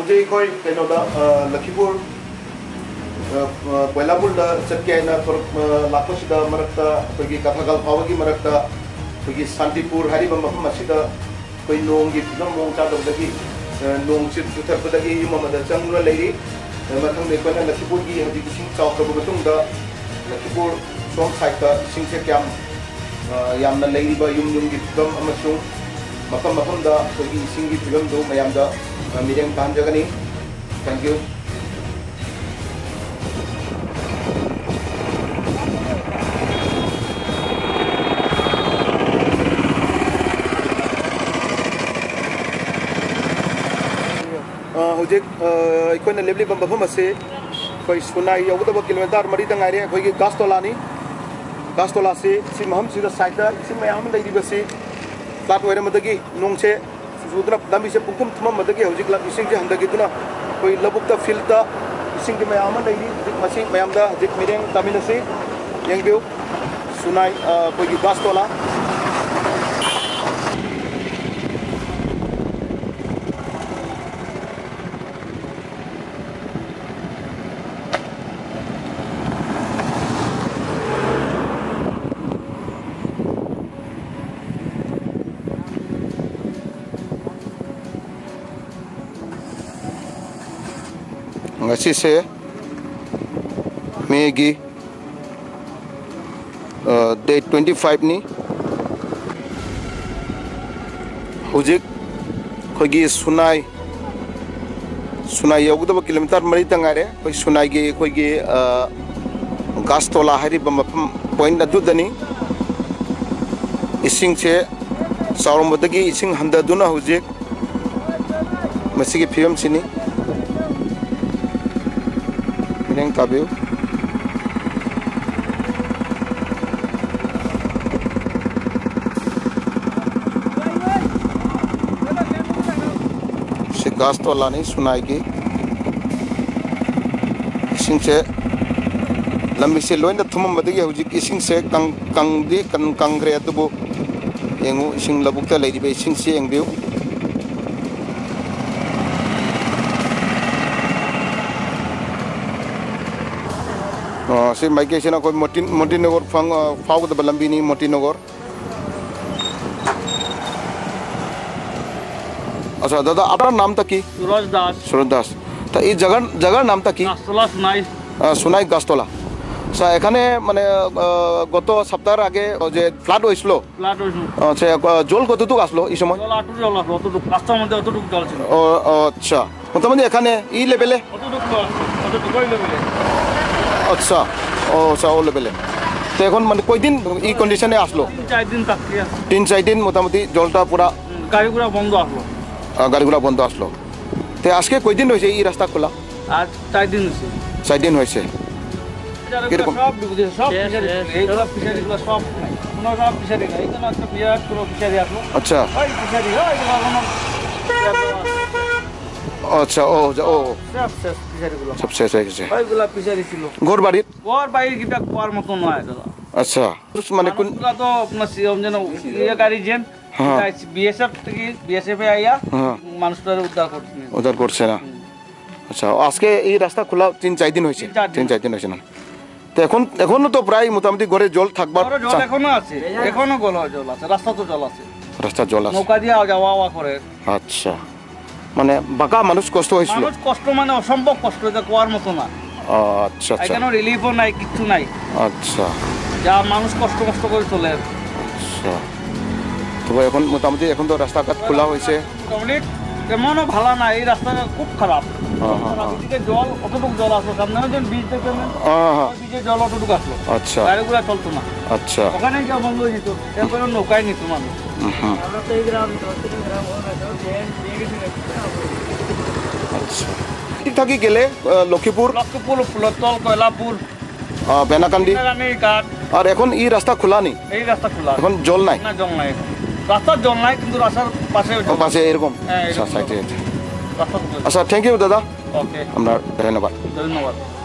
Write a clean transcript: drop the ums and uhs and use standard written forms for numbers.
Hojai koi kenoda Lakshipur Koilapur da chatke na lakosida marakta koigi Kathagal phawagi marakta koigi Santipur hariba mafam asida koi nonggi phidam mong chadabdagi nong chit utharpadagi yumamada changura leiri mathang nekona Lakshipur gi hadi ising chawkraba matungda Lakshipur som saita isingse kyam yamna leiriba yum gi phidam amasung mafam da koigi ising gi phidam do mayamda mireng tanjagani. Thank you. Hojik ikon lebli bambam ase koi sunai yogda kilometer mari tangare koi gastola se si maham sida saida si mayam dai base flat wera madagi nongche sudra dami se pukum thuma madagi hojik la ising je handagi tuna koi labukta filta ising ke mayam dai masi mayam da jik mireng tamil se yengbiu sunai koi gastola ngasi se May date 25 ni hojik khogi sunai yogda kilometer mari tangare koi sunai ge khogi gastola hari bam point adu dani ising che saurom badagi ising handa duna hojik masigi film sini yang tabiu si gastola ni sunai ki ising se lambi se loin da thumam badagi hujik ising se kangre atubu yengu ising labukta leidi be ising se engbiu से माइके से ना कोई मोटी नगर फाव तो बलम्बी नहीं मोटी नगर अच्छा दादा आपका नाम था की सूरज दास तो ये जगह नाम था की सुनाई गास्तोला सा এখানে মানে গত সপ্তাহের আগে যে ফ্লাড হইছিল আচ্ছা জল কতটুকু আসলো এই সময় জল অতটুকু রাস্তার মধ্যে অতটুকু জল ছিল ও আচ্ছা মোটামুটি এখানে এই লেভেলে অতটুকু লেভেলে अच्छा ओ साओ लेवले तो এখন মানে কয়দিন এই কন্ডিশনে আসলো 3-4 দিন মোটামুটি জলটা পুরা গাড়িগুলো বন্ধ আসলো তো আজকে কয়দিন হইছে এই রাস্তা খোলা আজ 4 দিন হইছে 4 দিন হইছে কিরকম সব বিপদে সব এইগুলো ফিশারিগুলো সব কোনো সব ফিশারি নাই এখানে একটা বিরাট পুরো ফিশারি আসলো আচ্ছা ওই ফিশারি अच्छा ओ सब শেষ হয়ে গেছে ওইগুলা পিছারি ছিল ঘর বাড়ি কিটা কোয়ার মত নয় দাদা আচ্ছা মানে কোন তো আপনার সিএম যেন এই গাড়ি যেন বিএসএফ থেকে বিএসএফ এ আইয়া মানুষটারে উদ্ধার করছে না আচ্ছা আজকে এই রাস্তা খোলা 3-4 দিন হইছে 3-4 দিন হইছে না তো এখনো তো প্রায় মোটামুটি ঘরে জল থাকবার জল এখনো আছে এখনো জল আছে রাস্তা তো জল আছে নৌকা দিয়ে যাওয়া করে আচ্ছা মানে বাকা মানুষ কষ্ট হইছিল মানুষ কষ্ট মানে অসম্ভব কষ্ট এটা কোয়ার মত না আচ্ছা আচ্ছা এখানে রিলিফও নাই কিছু নাই আচ্ছা যা মানুষ কষ্ট করে চলে আচ্ছা তো এখন মোটামুটি এখন তো রাস্তাঘাট খোলা হইছে মোটামুটি তেমনও ভালো না এই রাস্তাটা খুব খারাপ এদিকে জল অতটুকু জল আসলো সামনে যখন বীজ দেখবেন বীজে জল অতটুকু আসলো আচ্ছা গাড়িগুলো চলতো না আচ্ছা ওখানে যা বন্ধ হয়ে যেত এরপরে নৌকায় নিত মানুষ আমরা তো এই গ্রাম আচ্ছা ঠিক থাকি গেলে লক্ষ্মীপুর ফুলতল কয়লাপুর বেনাকান্দি আর এখন এই রাস্তা খোলা নেই এই রাস্তা খোলা এখন জল নাই না জল নাই রাস্তার জল নাই কিন্তু রাস্তার পাশে এরকম আচ্ছা থ্যাংক ইউ দাদা ওকে আপনার ধন্যবাদ